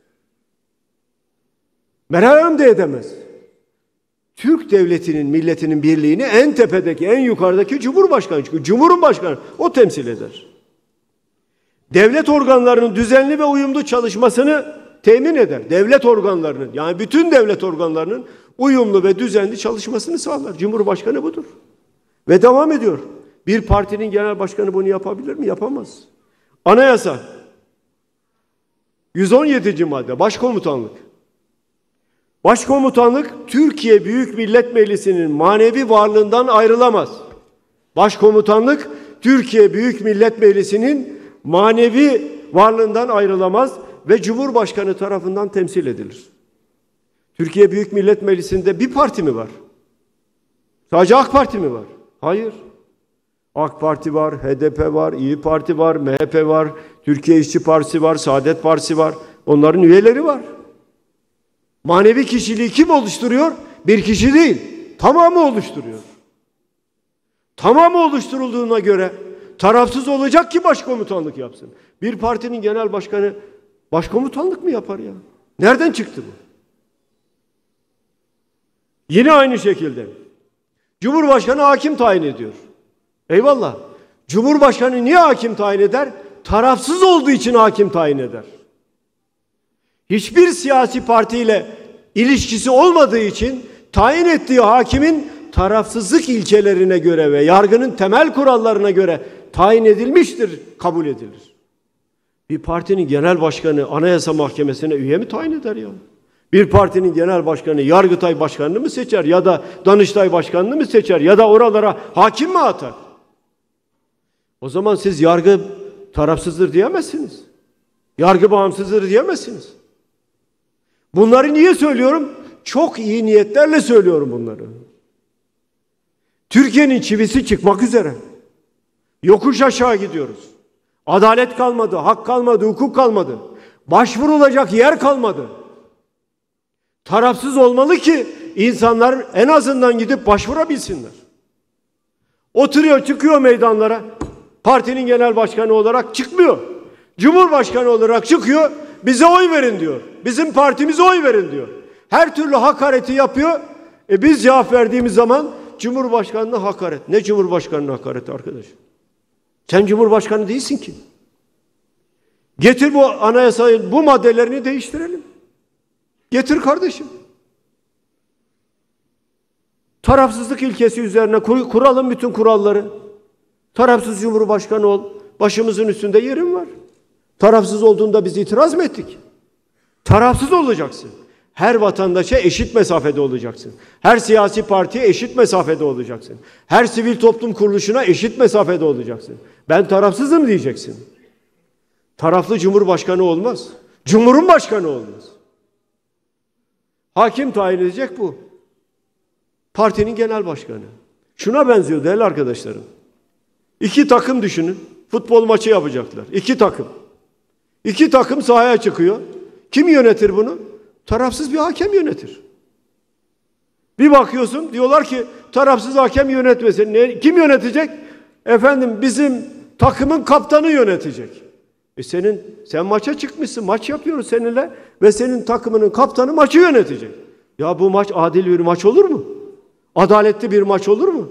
Meral Hanım da edemez. Türk devletinin, milletinin birliğini en tepedeki, en yukarıdaki Cumhurbaşkanı, çünkü Cumhur'un başkanı o temsil eder. Devlet organlarının düzenli ve uyumlu çalışmasını temin eder. Devlet organlarının, yani bütün devlet organlarının uyumlu ve düzenli çalışmasını sağlar. Cumhurbaşkanı budur. Ve devam ediyor. Bir partinin genel başkanı bunu yapabilir mi? Yapamaz. Anayasa yüz on yedinci madde Başkomutanlık. Başkomutanlık Türkiye Büyük Millet Meclisi'nin manevi varlığından ayrılamaz. Başkomutanlık Türkiye Büyük Millet Meclisi'nin manevi varlığından ayrılamaz ve Cumhurbaşkanı tarafından temsil edilir. Türkiye Büyük Millet Meclisi'nde bir parti mi var? Sadece AK Parti mi var? Hayır. AK Parti var, H D P var, İYİ Parti var, M H P var, Türkiye İşçi Partisi var, Saadet Partisi var. Onların üyeleri var. Manevi kişiliği kim oluşturuyor? Bir kişi değil, tamamı oluşturuyor. Tamamı oluşturulduğuna göre tarafsız olacak ki başkomutanlık yapsın. Bir partinin genel başkanı başkomutanlık mı yapar ya? Nereden çıktı bu? Yine aynı şekilde Cumhurbaşkanı hakim tayin ediyor. Eyvallah. Cumhurbaşkanı niye hakim tayin eder? Tarafsız olduğu için hakim tayin eder. Hiçbir siyasi partiyle ilişkisi olmadığı için tayin ettiği hakimin tarafsızlık ilkelerine göre ve yargının temel kurallarına göre tayin edilmiştir, kabul edilir. Bir partinin genel başkanı Anayasa Mahkemesi'ne üye mi tayin eder ya? Bir partinin genel başkanı Yargıtay Başkanı'nı mı seçer ya da Danıştay Başkanı'nı mı seçer ya da oralara hakim mi atar? O zaman siz yargı tarafsızdır diyemezsiniz. Yargı bağımsızdır diyemezsiniz. Bunları niye söylüyorum? Çok iyi niyetlerle söylüyorum bunları. Türkiye'nin çivisi çıkmak üzere. Yokuş aşağı gidiyoruz. Adalet kalmadı, hak kalmadı, hukuk kalmadı. Başvurulacak yer kalmadı. Tarafsız olmalı ki insanlar en azından gidip başvurabilsinler. Oturuyor, çıkıyor meydanlara. Partinin genel başkanı olarak çıkmıyor. Cumhurbaşkanı olarak çıkıyor. Bize oy verin diyor. Bizim partimize oy verin diyor. Her türlü hakareti yapıyor. E biz cevap verdiğimiz zaman Cumhurbaşkanı'na hakaret. Ne Cumhurbaşkanı'na hakareti arkadaş? Sen Cumhurbaşkanı değilsin ki. Getir bu anayasayı, bu maddelerini değiştirelim. Getir kardeşim. Tarafsızlık ilkesi üzerine kur, kuralım bütün kuralları. Tarafsız Cumhurbaşkanı ol. Başımızın üstünde yerin var. Tarafsız olduğunda biz itiraz mı ettik? Tarafsız olacaksın. Her vatandaşa eşit mesafede olacaksın. Her siyasi partiye eşit mesafede olacaksın. Her sivil toplum kuruluşuna eşit mesafede olacaksın. Ben tarafsızım diyeceksin. Taraflı Cumhurbaşkanı olmaz. Cumhurbaşkanı olmaz. Hakim tayin edecek bu. Partinin genel başkanı. Şuna benziyor değerli arkadaşlarım. İki takım düşünün. Futbol maçı yapacaklar. İki takım. İki takım sahaya çıkıyor. Kim yönetir bunu? Tarafsız bir hakem yönetir. Bir bakıyorsun diyorlar ki tarafsız hakem yönetmesin. Ne, kim yönetecek? Efendim bizim takımın kaptanı yönetecek. E senin sen maça çıkmışsın. Maç yapıyoruz seninle ve senin takımının kaptanı maçı yönetecek. Ya bu maç adil bir maç olur mu? Adaletli bir maç olur mu?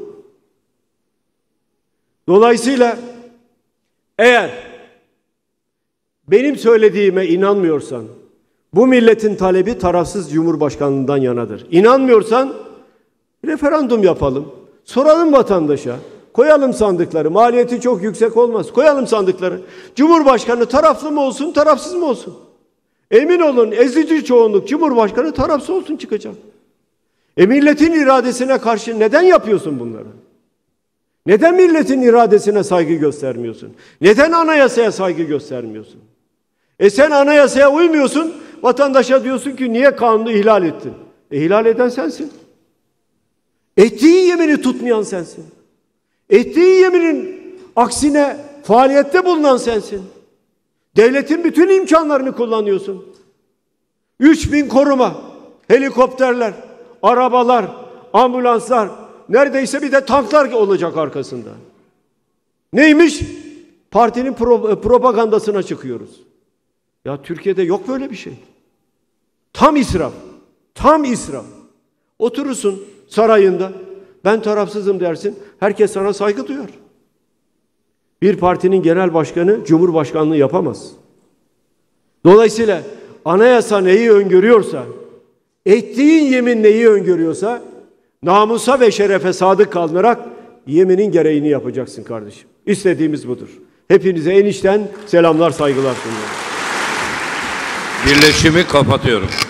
Dolayısıyla eğer benim söylediğime inanmıyorsan, bu milletin talebi tarafsız cumhurbaşkanlığından yanadır. İnanmıyorsan referandum yapalım. Soralım vatandaşa. Koyalım sandıkları. Maliyeti çok yüksek olmaz. Koyalım sandıkları. Cumhurbaşkanı taraflı mı olsun, tarafsız mı olsun? Emin olun ezici çoğunluk Cumhurbaşkanı tarafsız olsun çıkacak. E milletin iradesine karşı neden yapıyorsun bunları? Neden milletin iradesine saygı göstermiyorsun? Neden anayasaya saygı göstermiyorsun? E sen anayasaya uymuyorsun, vatandaşa diyorsun ki niye kanunu ihlal ettin? E ihlal eden sensin. Ettiği yemini tutmayan sensin. Ettiği yeminin aksine faaliyette bulunan sensin. Devletin bütün imkanlarını kullanıyorsun. Üç bin koruma, helikopterler, arabalar, ambulanslar, neredeyse bir de tanklar olacak arkasında. Neymiş? Partinin pro propagandasına çıkıyoruz. Ya Türkiye'de yok böyle bir şey. Tam israf. Tam israf. Oturursun sarayında, ben tarafsızım dersin, herkes sana saygı duyar. Bir partinin genel başkanı cumhurbaşkanlığı yapamaz. Dolayısıyla anayasa neyi öngörüyorsa, ettiğin yemin neyi öngörüyorsa, namusa ve şerefe sadık kalınarak yeminin gereğini yapacaksın kardeşim. İstediğimiz budur. Hepinize en içten selamlar, saygılar sunuyorum. Birleşimi kapatıyorum.